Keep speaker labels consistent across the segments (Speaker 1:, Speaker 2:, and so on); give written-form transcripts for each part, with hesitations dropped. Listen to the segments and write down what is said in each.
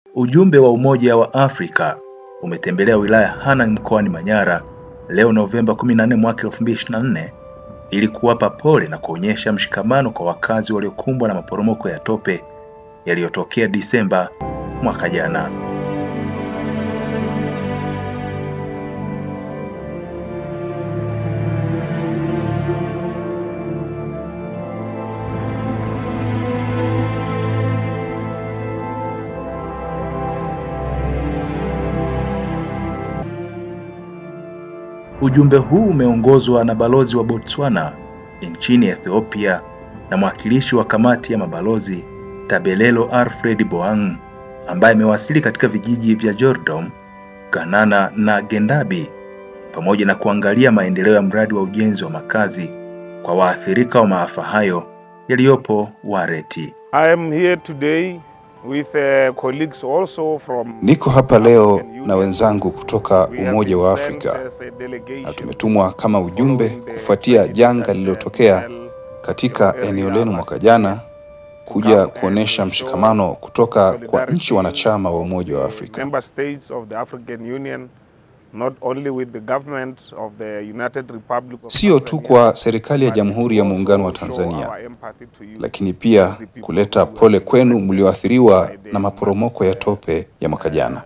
Speaker 1: Ujumbe wa Umoja wa Afrika umetembelea wilaya Hanang mkoani Manyara leo Novemba 14 mwaka 2024 ili kuwapa pole na kuonyesha mshikamano kwa wakazi waliokumbwa na maporomoko ya tope yaliyotokea Disemba mwaka jana. Ujumbe huu umeongozwa na balozi wa Botswana nchini Ethiopia na mwakilishi wa kamati ya mabalozi Tabelelo Alfred Boang, ambaye amewasili katika vijiji vya Jordom, Ganana na Gendabi pamoja na kuangalia maendeleo ya mradi wa ujenzi wa makazi kwa waathirika wa maafa hayo yaliyopo Wareti.
Speaker 2: I am here today with colleagues also from.
Speaker 3: Niko hapa leo na wenzangu kutoka Umoja wa Afrika na tumetumwa kama ujumbe kufuatia janga lililotokea katika eneo lenu mwaka jana, kuja kuonesha mshikamano kutoka kwa nchi wanachama wa Umoja wa Afrika. Sio tu kwa serikali ya Jamhuri ya Muungano wa Tanzania, lakini pia kuleta pole kwenu mlioathiriwa na maporomoko ya tope ya mwaka jana.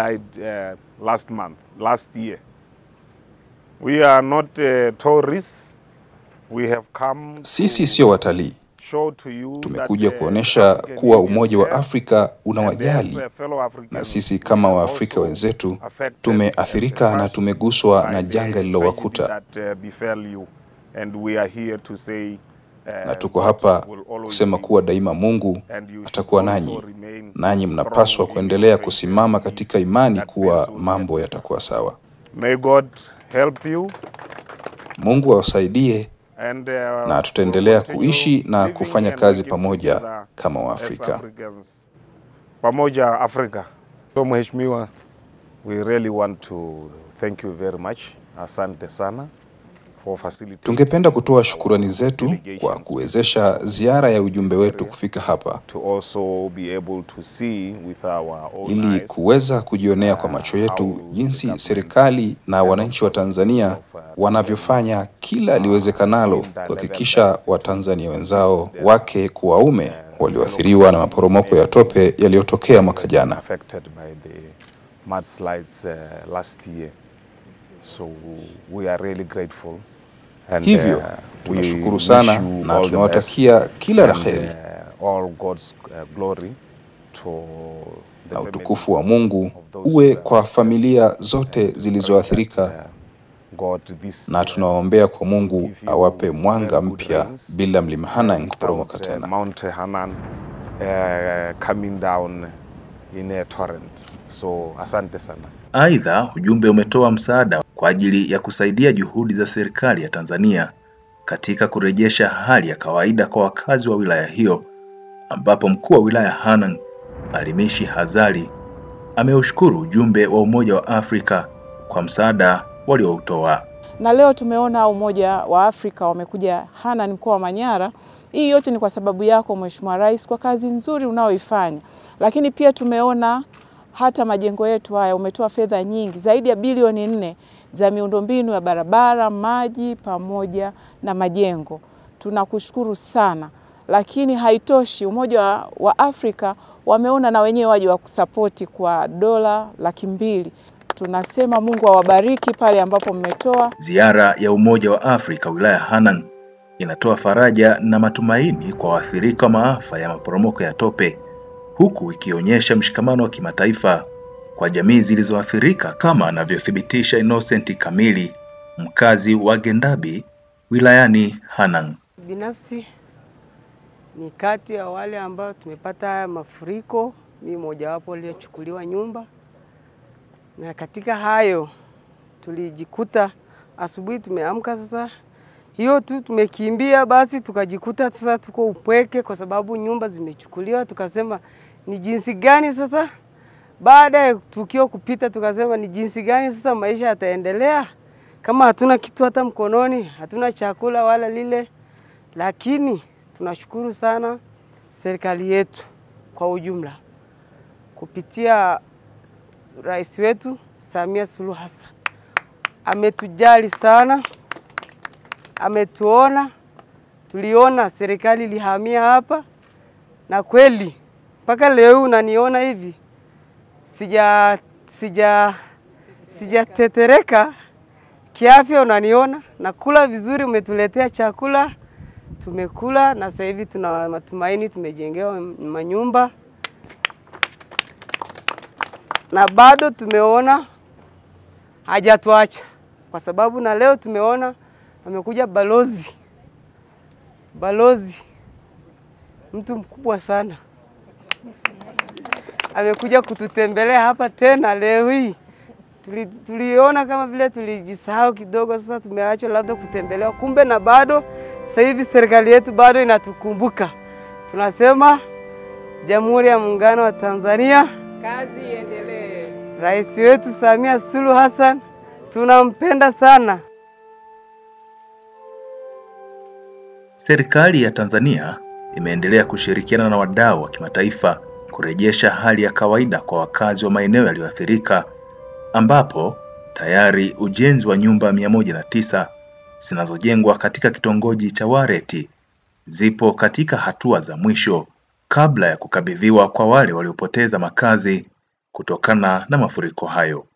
Speaker 3: Sisi sio watalii. Tumekuja kuonesha kuwa Umoja wa Afrika unawajali, na sisi kama Waafrika wenzetu tumeathirika na tumeguswa na janga lililowakuta. Na tuko hapa kusema kuwa daima Mungu atakuwa nanyi. Nanyi mnapaswa kuendelea kusimama katika imani kuwa mambo yatakuwa sawa.
Speaker 2: May God help you.
Speaker 3: Mungu awasaidie. Na tutaendelea kuishi na kufanya kazi pamoja kama Waafrika.
Speaker 2: Pamoja Afrika. So Mheshimiwa, we really want to thank you very much. Asante sana.
Speaker 3: Tungependa kutoa shukrani zetu kwa kuwezesha ziara ya ujumbe wetu kufika hapa, ili kuweza kujionea kwa macho yetu jinsi serikali na wananchi wa Tanzania wanavyofanya kila liwezekanalo kuhakikisha Watanzania wenzao, wake kwa waume, walioathiriwa na maporomoko ya tope yaliyotokea mwaka jana.
Speaker 2: So we are really grateful.
Speaker 3: Hivyo tunashukuru sana na tunawatakia kila la kheri.
Speaker 2: All God's glory to
Speaker 3: na utukufu wa Mungu uwe kwa familia zote zilizoathirika, na tunaombea kwa Mungu awape mwanga mpya bila mlima Hanang kuporomoka tena.
Speaker 2: Mount Hanang coming down in a torrent. So asante sana.
Speaker 1: Aidha, ujumbe umetoa msaada kwa ajili ya kusaidia juhudi za serikali ya Tanzania katika kurejesha hali ya kawaida kwa wakazi wa wilaya hiyo, ambapo mkuu wa wilaya Hanang, Alimishi Hazali, ameushukuru ujumbe wa Umoja wa Afrika kwa msaada walioutoa.
Speaker 4: Na leo tumeona Umoja wa Afrika wamekuja Hanang mkoa wa Manyara. Hii yote ni kwa sababu yako Mheshimiwa Rais, kwa kazi nzuri unaoifanya. Lakini pia tumeona hata majengo yetu haya umetoa fedha nyingi, zaidi ya bilioni 4 za miundombinu ya barabara, maji pamoja na majengo. Tunakushukuru sana. Lakini haitoshi, Umoja wa Afrika wameona na wenyewe waje wa kusapoti kwa dola 200,000. Tunasema Mungu awabariki pale ambapo mmetoa.
Speaker 1: Ziara ya Umoja wa Afrika wilaya Hanang inatoa faraja na matumaini kwa waathirika wa maafa ya maporomoko ya tope, huku ikionyesha mshikamano wa kimataifa kwa jamii zilizoathirika, kama anavyothibitisha Innocent Kamili, mkazi wa Gendabi wilayani Hanang.
Speaker 5: Binafsi ni kati ya wale ambao tumepata haya mafuriko, mimi mmoja wapo aliyechukuliwa nyumba. Na katika hayo tulijikuta asubuhi tumeamka, sasa hiyo tu tumekimbia, basi tukajikuta sasa tuko upweke kwa sababu nyumba zimechukuliwa. Tukasema ni jinsi gani sasa, baada ya tukio kupita, tukasema ni jinsi gani sasa maisha yataendelea kama hatuna kitu hata mkononi, hatuna chakula wala lile. Lakini tunashukuru sana serikali yetu kwa ujumla kupitia rais wetu Samia Suluhu Hassan. Ametujali sana, ametuona, tuliona serikali ilihamia hapa, na kweli mpaka leo unaniona hivi sijatetereka kiafya, unaniona nakula vizuri. Umetuletea chakula, tumekula, na sasa hivi tuna matumaini, tumejengewa manyumba, na bado tumeona hajatuacha, kwa sababu na leo tumeona amekuja balozi mtu mkubwa sana, amekuja kututembelea hapa tena leo hii. Tuliona kama vile tulijisahau kidogo, sasa tumeachwa labda kutembelewa, kumbe na bado sasa hivi serikali yetu bado inatukumbuka. Tunasema Jamhuri ya Muungano wa Tanzania,
Speaker 4: kazi iendelee.
Speaker 5: Rais wetu Samia Suluhu Hassan tunampenda sana.
Speaker 1: Serikali ya Tanzania imeendelea kushirikiana na wadau wa kimataifa kurejesha hali ya kawaida kwa wakazi wa maeneo yaliyoathirika, ambapo tayari ujenzi wa nyumba 109 zinazojengwa katika kitongoji cha Wareti zipo katika hatua za mwisho kabla ya kukabidhiwa kwa wale waliopoteza makazi kutokana na mafuriko hayo.